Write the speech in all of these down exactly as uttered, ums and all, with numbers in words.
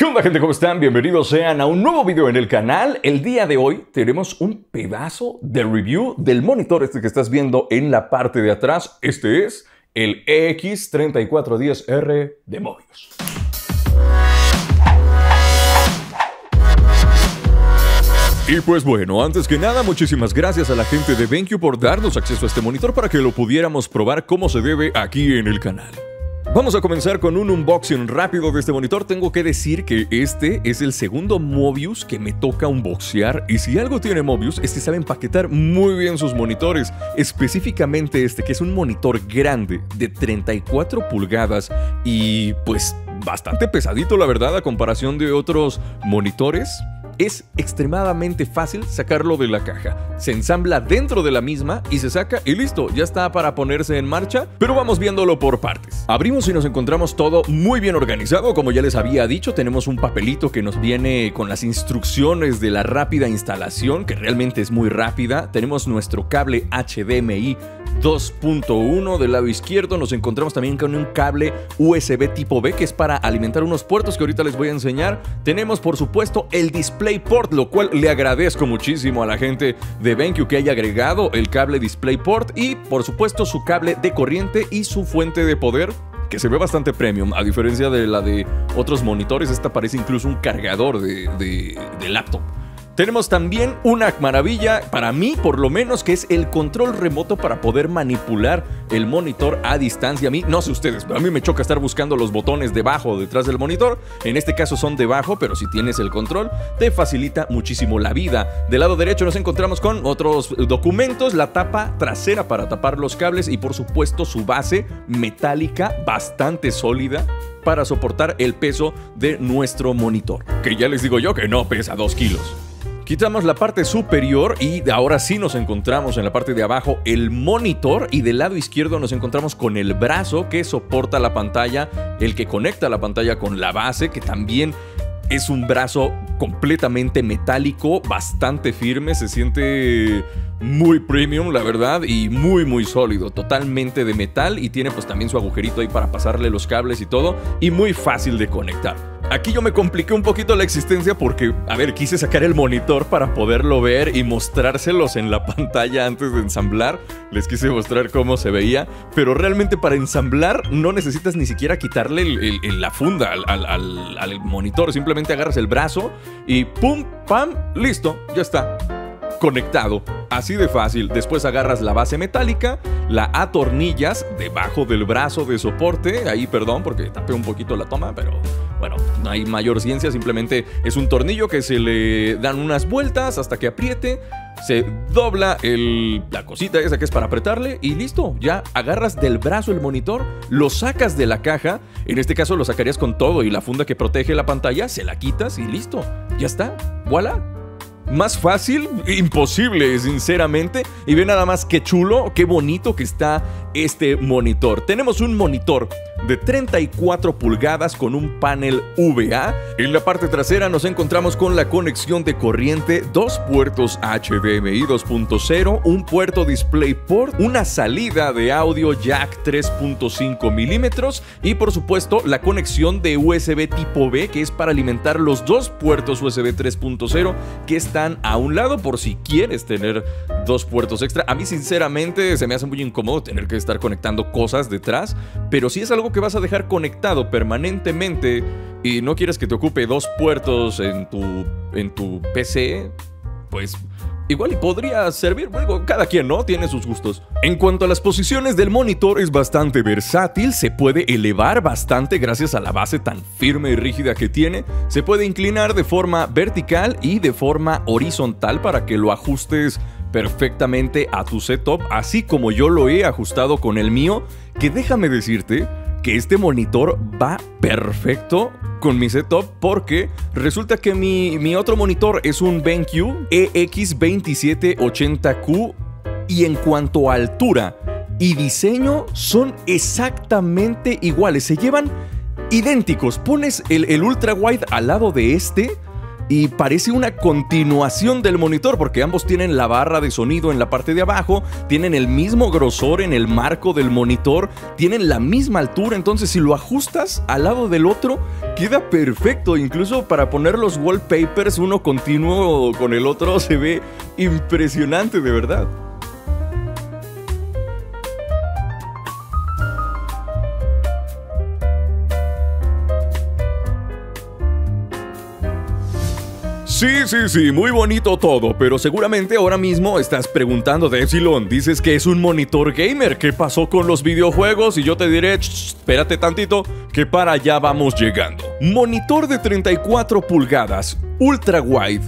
onda, gente? ¿Cómo están? Bienvenidos sean a un nuevo video en el canal. El día de hoy tenemos un pedazo de review del monitor este que estás viendo en la parte de atrás. Este es el E X treinta y cuatro diez R de Mobius. Y pues bueno, antes que nada, muchísimas gracias a la gente de BenQ por darnos acceso a este monitor para que lo pudiéramos probar como se debe aquí en el canal. Vamos a comenzar con un unboxing rápido de este monitor. Tengo que decir que este es el segundo Mobius que me toca unboxear, y si algo tiene Mobius es que sabe empaquetar muy bien sus monitores, específicamente este, que es un monitor grande de treinta y cuatro pulgadas y pues bastante pesadito, la verdad, a comparación de otros monitores. Es extremadamente fácil sacarlo de la caja. Se ensambla dentro de la misma y se saca y listo, ya está para ponerse en marcha, pero vamos viéndolo por partes. Abrimos y nos encontramos todo muy bien organizado. Como ya les había dicho, tenemos un papelito que nos viene con las instrucciones de la rápida instalación, que realmente es muy rápida. Tenemos nuestro cable H D M I dos punto uno del lado izquierdo. Nos encontramos también con un cable U S B tipo B, que es para alimentar unos puertos que ahorita les voy a enseñar. Tenemos, por supuesto, el DisplayPort, lo cual le agradezco muchísimo a la gente de BenQ que haya agregado el cable DisplayPort, y por supuesto su cable de corriente y su fuente de poder, que se ve bastante premium, a diferencia de la de otros monitores. Esta parece incluso un cargador de, de, de laptop. Tenemos también una maravilla, para mí por lo menos, que es el control remoto para poder manipular el monitor a distancia. A mí, no sé ustedes, pero a mí me choca estar buscando los botones debajo o detrás del monitor. En este caso son debajo, pero si tienes el control te facilita muchísimo la vida. Del lado derecho nos encontramos con otros documentos, la tapa trasera para tapar los cables y por supuesto su base metálica bastante sólida para soportar el peso de nuestro monitor, que ya les digo yo que no pesa dos kilos. Quitamos la parte superior y ahora sí nos encontramos en la parte de abajo el monitor, y del lado izquierdo nos encontramos con el brazo que soporta la pantalla, el que conecta la pantalla con la base, que también es un brazo completamente metálico, bastante firme, se siente muy premium, la verdad, y muy muy sólido, totalmente de metal, y tiene pues también su agujerito ahí para pasarle los cables y todo, y muy fácil de conectar. Aquí yo me compliqué un poquito la existencia porque, a ver, quise sacar el monitor para poderlo ver y mostrárselos en la pantalla antes de ensamblar. Les quise mostrar cómo se veía, pero realmente para ensamblar no necesitas ni siquiera quitarle el, el, el, la funda al, al, al, al monitor. Simplemente agarras el brazo y pum, pam, listo, ya está conectado, así de fácil. Después agarras la base metálica, la atornillas debajo del brazo de soporte. Ahí, perdón, porque tapé un poquito la toma, pero bueno, no hay mayor ciencia. Simplemente es un tornillo que se le dan unas vueltas hasta que apriete. Se dobla el, la cosita esa que es para apretarle y listo. Ya agarras del brazo el monitor, lo sacas de la caja. En este caso lo sacarías con todo y la funda que protege la pantalla, se la quitas y listo. Ya está, voilà. Más fácil, imposible, sinceramente. Y ve nada más qué chulo, qué bonito que está este monitor. Tenemos un monitor de treinta y cuatro pulgadas con un panel V A. En la parte trasera nos encontramos con la conexión de corriente, dos puertos H D M I dos punto cero, un puerto DisplayPort, una salida de audio jack tres punto cinco milímetros y por supuesto la conexión de U S B tipo B, que es para alimentar los dos puertos U S B tres punto cero que están a un lado por si quieres tener dos puertos extra. A mí sinceramente se me hace muy incómodo tener que estar conectando cosas detrás, pero si es algo que vas a dejar conectado permanentemente y no quieres que te ocupe dos puertos en tu, en tu P C, pues igual y podría servir. Bueno, cada quien, ¿no? Tiene sus gustos. En cuanto a las posiciones del monitor, es bastante versátil. Se puede elevar bastante gracias a la base tan firme y rígida que tiene. Se puede inclinar de forma vertical y de forma horizontal para que lo ajustes perfectamente a tu setup, así como yo lo he ajustado con el mío, que déjame decirte que este monitor va perfecto con mi setup, porque resulta que mi, mi otro monitor es un BenQ E X veintisiete ochenta Q, y en cuanto a altura y diseño son exactamente iguales, se llevan idénticos. Pones el, el ultra wide al lado de este y parece una continuación del monitor porque ambos tienen la barra de sonido en la parte de abajo, tienen el mismo grosor en el marco del monitor, tienen la misma altura, entonces si lo ajustas al lado del otro queda perfecto. Incluso para poner los wallpapers uno continuo con el otro se ve impresionante, de verdad. Sí, sí, sí, muy bonito todo, pero seguramente ahora mismo estás preguntando de Epsilon, dices que es un monitor gamer, ¿qué pasó con los videojuegos? Y yo te diré, espérate tantito, que para allá vamos llegando. Monitor de treinta y cuatro pulgadas, ultra wide,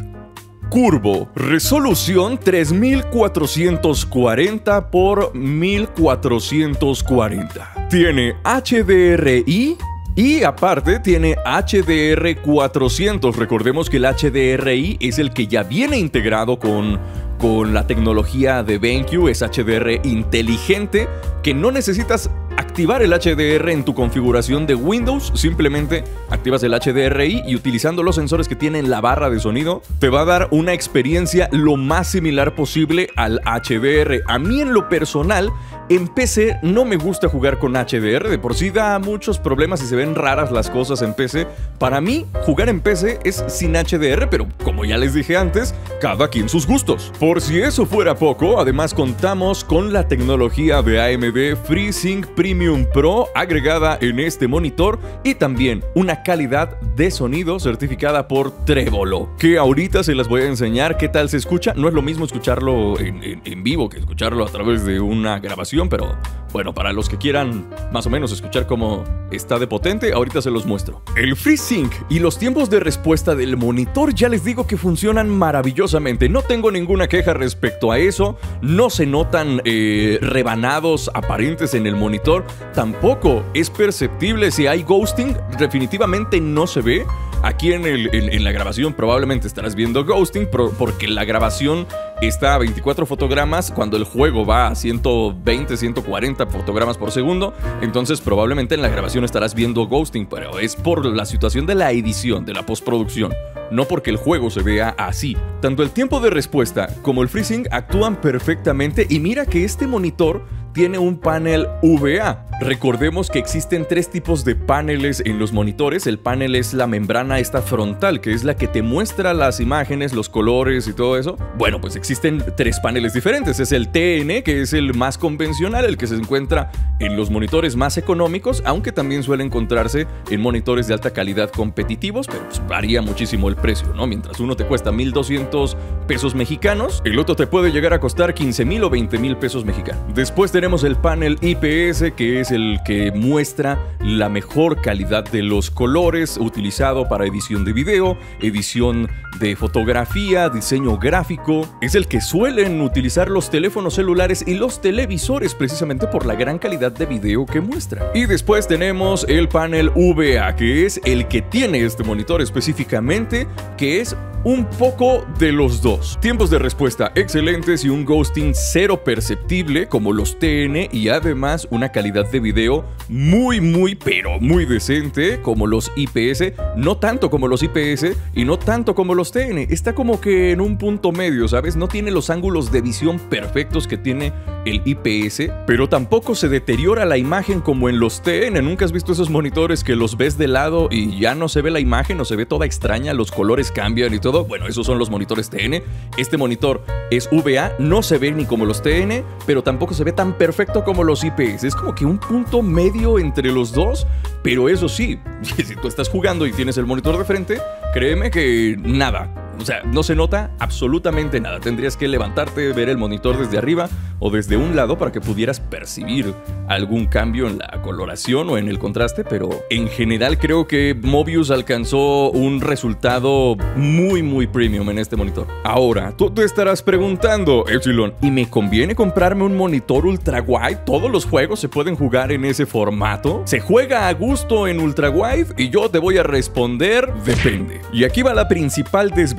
curvo, resolución tres mil cuatrocientos cuarenta por mil cuatrocientos cuarenta. Tiene H D R I y aparte tiene H D R cuatrocientos. Recordemos que el H D R I es el que ya viene integrado con, con la tecnología de BenQ, es H D R inteligente, que no necesitas activar el H D R en tu configuración de Windows, simplemente activas el H D R I y utilizando los sensores que tiene en la barra de sonido, te va a dar una experiencia lo más similar posible al H D R. A mí en lo personal, en P C no me gusta jugar con H D R, de por sí da muchos problemas y se ven raras las cosas en P C. Para mí, jugar en P C es sin H D R, pero como ya les dije antes, cada quien sus gustos. Por si eso fuera poco, además contamos con la tecnología de A M D FreeSync Premium Pro agregada en este monitor y también una calidad de sonido certificada por Trevolo, que ahorita se las voy a enseñar qué tal se escucha. No es lo mismo escucharlo en, en, en vivo que escucharlo a través de una grabación, pero bueno, para los que quieran más o menos escuchar cómo está de potente, ahorita se los muestro. El FreeSync y los tiempos de respuesta del monitor ya les digo que funcionan maravillosamente. No tengo ninguna queja respecto a eso. No se notan eh, rebanados aparentes en el monitor. Tampoco es perceptible si hay ghosting. Definitivamente no se ve. Aquí en, el, en, en la grabación probablemente estarás viendo ghosting porque la grabación está a veinticuatro fotogramas cuando el juego va a ciento veinte, ciento cuarenta fotogramas por segundo. Entonces probablemente en la grabación estarás viendo ghosting, pero es por la situación de la edición, de la postproducción, no porque el juego se vea así. Tanto el tiempo de respuesta como el FreeSync actúan perfectamente y mira que este monitor tiene un panel V A. Recordemos que existen tres tipos de paneles en los monitores. El panel es la membrana esta frontal, que es la que te muestra las imágenes, los colores y todo eso. Bueno, pues existen tres paneles diferentes. Es el T N, que es el más convencional, el que se encuentra en los monitores más económicos, aunque también suele encontrarse en monitores de alta calidad competitivos, pero pues varía muchísimo el precio, ¿no? Mientras uno te cuesta mil doscientos pesos mexicanos, el otro te puede llegar a costar quince mil o veinte mil pesos mexicanos. Después tenemos el panel I P S, que es el que muestra la mejor calidad de los colores, utilizado para edición de video, edición de fotografía, diseño gráfico. Es el que suelen utilizar los teléfonos celulares y los televisores precisamente por la gran calidad de video que muestra. Y después tenemos el panel V A, que es el que tiene este monitor específicamente, que es un poco de los dos. Tiempos de respuesta excelentes y un ghosting cero perceptible como los T N, y además una calidad de video muy muy pero muy decente como los I P S, no tanto como los I P S y no tanto como los T N. Está como que en un punto medio, ¿sabes? No tiene los ángulos de visión perfectos que tiene el I P S, pero tampoco se deteriora la imagen como en los T N. ¿Nunca has visto esos monitores que los ves de lado y ya no se ve la imagen o se ve toda extraña, los colores cambian y todo? Bueno, esos son los monitores T N. Este monitor es V A, no se ve ni como los T N, pero tampoco se ve tan perfecto como los I P S. Es como que un punto medio entre los dos, pero eso sí, si tú estás jugando y tienes el monitor de frente, créeme que nada. O sea, no se nota absolutamente nada. Tendrías que levantarte, ver el monitor desde arriba o desde un lado para que pudieras percibir algún cambio en la coloración o en el contraste, pero en general creo que Mobius alcanzó un resultado muy muy premium en este monitor. Ahora, tú te estarás preguntando, Epsilon, ¿y me conviene comprarme un monitor ultra wide? ¿Todos los juegos se pueden jugar en ese formato? ¿Se juega a gusto en ultra wide? Y yo te voy a responder, depende. Y aquí va la principal desventaja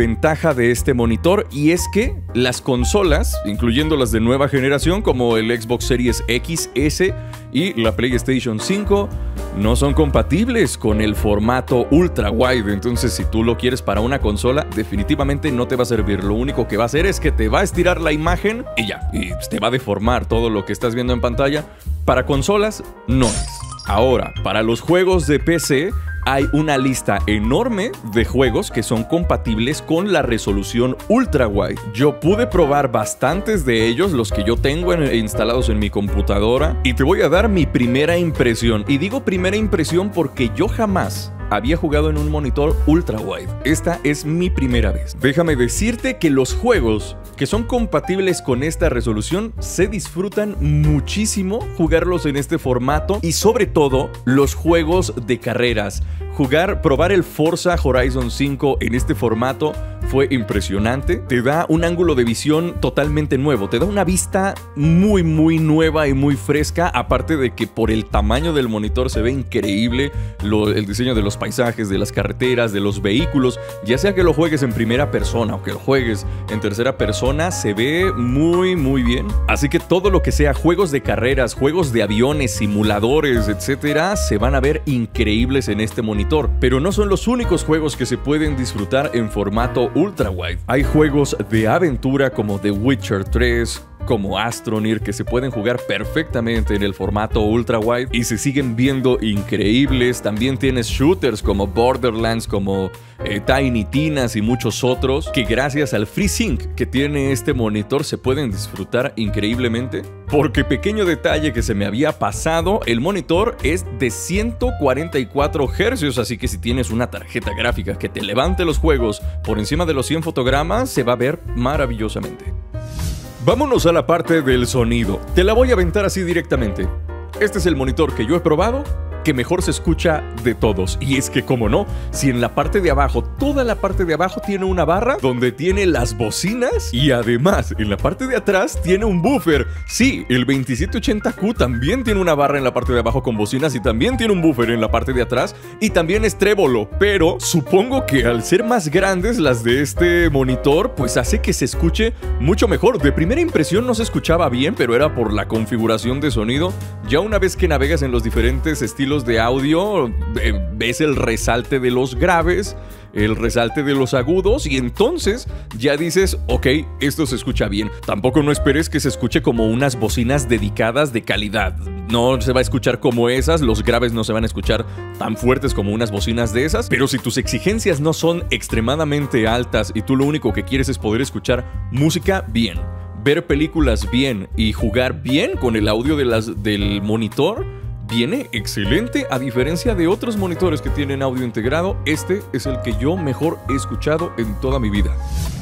ventaja de este monitor, y es que las consolas, incluyendo las de nueva generación como el Xbox Series X, S y la PlayStation cinco, no son compatibles con el formato ultra wide. Entonces, si tú lo quieres para una consola, definitivamente no te va a servir. Lo único que va a hacer es que te va a estirar la imagen y ya, y te va a deformar todo lo que estás viendo en pantalla. Para consolas, no es. Ahora, para los juegos de P C, hay una lista enorme de juegos que son compatibles con la resolución ultra wide. Yo pude probar bastantes de ellos, los que yo tengo en, instalados en mi computadora, y te voy a dar mi primera impresión. Y digo primera impresión porque yo jamás había jugado en un monitor ultra wide. Esta es mi primera vez. Déjame decirte que los juegos que son compatibles con esta resolución se disfrutan muchísimo jugarlos en este formato, y sobre todo los juegos de carreras. Jugar, probar el Forza Horizon cinco en este formato fue impresionante. Te da un ángulo de visión totalmente nuevo, te da una vista muy muy nueva y muy fresca, aparte de que por el tamaño del monitor se ve increíble lo, el diseño de los paisajes, de las carreteras, de los vehículos. Ya sea que lo juegues en primera persona o que lo juegues en tercera persona, se ve muy muy bien. Así que todo lo que sea juegos de carreras, juegos de aviones, simuladores, etcétera, se van a ver increíbles en este monitor. Pero no son los únicos juegos que se pueden disfrutar en formato ultra wide. Hay juegos de aventura como The Witcher tres, como Astroneer, que se pueden jugar perfectamente en el formato ultra wide y se siguen viendo increíbles. También tienes shooters como Borderlands, como eh, Tiny Tinas y muchos otros, que gracias al FreeSync que tiene este monitor se pueden disfrutar increíblemente. Porque, pequeño detalle que se me había pasado, el monitor es de ciento cuarenta y cuatro hercios, así que si tienes una tarjeta gráfica que te levante los juegos por encima de los cien fotogramas, se va a ver maravillosamente. Vámonos a la parte del sonido. Te la voy a aventar así directamente. Este es el monitor que yo he probado que mejor se escucha de todos. Y es que, como no, si en la parte de abajo, toda la parte de abajo tiene una barra donde tiene las bocinas, y además en la parte de atrás tiene un buffer. Sí, el veintisiete ochenta Q también tiene una barra en la parte de abajo con bocinas y también tiene un buffer en la parte de atrás, y también es trébolo. Pero supongo que al ser más grandes las de este monitor, pues hace que se escuche mucho mejor. De primera impresión no se escuchaba bien, pero era por la configuración de sonido. Ya una vez que navegas en los diferentes estilos de audio, eh, ves el resalte de los graves, el resalte de los agudos, y entonces ya dices, ok, esto se escucha bien. Tampoco no esperes que se escuche como unas bocinas dedicadas de calidad. No se va a escuchar como esas, los graves no se van a escuchar tan fuertes como unas bocinas de esas, pero si tus exigencias no son extremadamente altas y tú lo único que quieres es poder escuchar música bien, ver películas bien y jugar bien con el audio de las, del monitor, viene excelente. A diferencia de otros monitores que tienen audio integrado, este es el que yo mejor he escuchado en toda mi vida.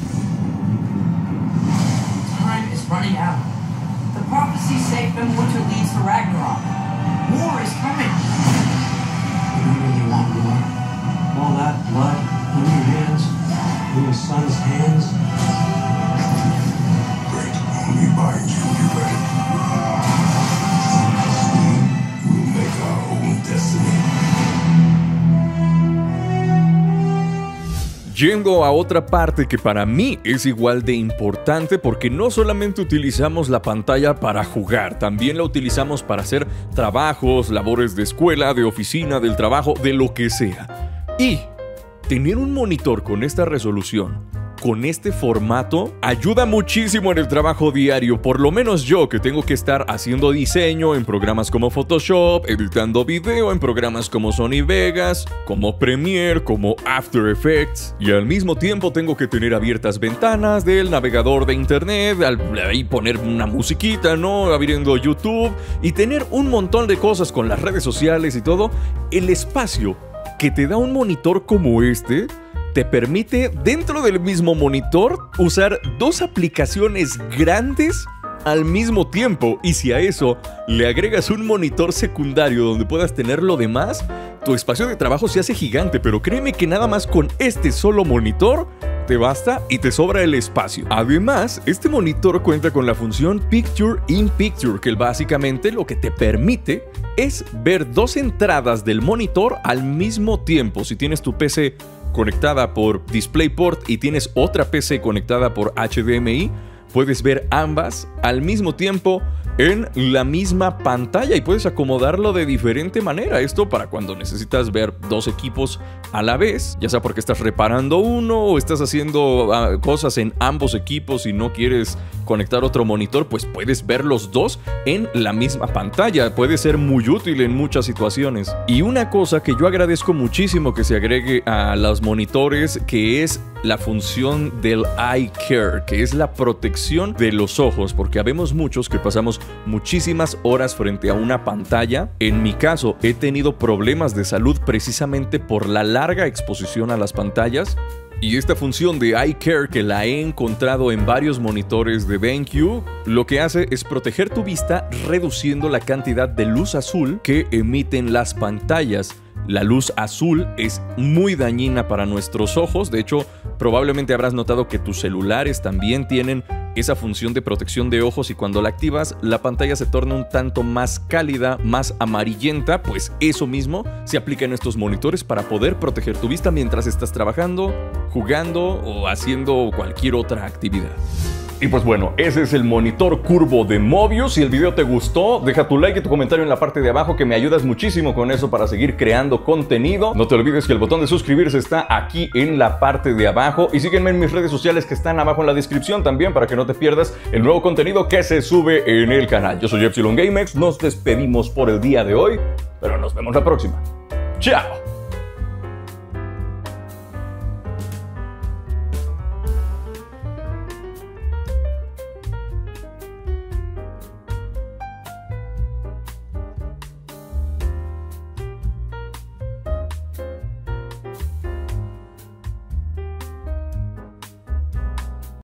Time is running out. The prophecy saved them winter leads to Ragnarok. War is coming. You don't really want war. All that blood on your hands, in your son's hands. Great only binds you, you ready? Yendo a otra parte que para mí es igual de importante, porque no solamente utilizamos la pantalla para jugar, también la utilizamos para hacer trabajos, labores de escuela, de oficina, del trabajo, de lo que sea. Y tener un monitor con esta resolución, con este formato, ayuda muchísimo en el trabajo diario. Por lo menos yo, que tengo que estar haciendo diseño en programas como Photoshop, editando video en programas como Sony Vegas, como Premiere, como After Effects, y al mismo tiempo tengo que tener abiertas ventanas del navegador de internet, ahí poner una musiquita, ¿no? Abriendo YouTube, y tener un montón de cosas con las redes sociales y todo. El espacio que te da un monitor como este te permite, dentro del mismo monitor, usar dos aplicaciones grandes al mismo tiempo. Y si a eso le agregas un monitor secundario donde puedas tener lo demás, tu espacio de trabajo se hace gigante. Pero créeme que nada más con este solo monitor te basta y te sobra el espacio. Además, este monitor cuenta con la función Picture in Picture, que básicamente lo que te permite es ver dos entradas del monitor al mismo tiempo. Si tienes tu P C conectada por DisplayPort y tienes otra P C conectada por H D M I, puedes ver ambas al mismo tiempo en la misma pantalla y puedes acomodarlo de diferente manera. Esto para cuando necesitas ver dos equipos a la vez, ya sea porque estás reparando uno o estás haciendo uh, cosas en ambos equipos y no quieres conectar otro monitor, pues puedes ver los dos en la misma pantalla. Puede ser muy útil en muchas situaciones. Y una cosa que yo agradezco muchísimo que se agregue a los monitores, que es la función del Eye Care, que es la protección de los ojos, porque habemos muchos que pasamos muchísimas horas frente a una pantalla. En mi caso, he tenido problemas de salud precisamente por la larga exposición a las pantallas. Y esta función de Eye Care, que la he encontrado en varios monitores de BenQ, lo que hace es proteger tu vista reduciendo la cantidad de luz azul que emiten las pantallas. La luz azul es muy dañina para nuestros ojos. De hecho, probablemente habrás notado que tus celulares también tienen esa función de protección de ojos y cuando la activas, la pantalla se torna un tanto más cálida, más amarillenta. Pues eso mismo se aplica en estos monitores para poder proteger tu vista mientras estás trabajando, jugando o haciendo cualquier otra actividad. Y pues bueno, ese es el monitor curvo de Mobius. Si el video te gustó, deja tu like y tu comentario en la parte de abajo, que me ayudas muchísimo con eso para seguir creando contenido. No te olvides que el botón de suscribirse está aquí en la parte de abajo. Y sígueme en mis redes sociales que están abajo en la descripción también, para que no te pierdas el nuevo contenido que se sube en el canal. Yo soy Epsilon GameX, nos despedimos por el día de hoy, pero nos vemos la próxima. ¡Chao!